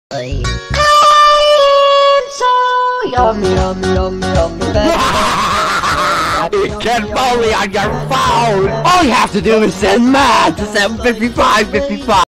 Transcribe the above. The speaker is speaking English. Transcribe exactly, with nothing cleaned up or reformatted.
I am so yummy, yummy, yummy, yummy. You get Moley on your phone! All you have to do is send mad to seven fifty-five fifty-five!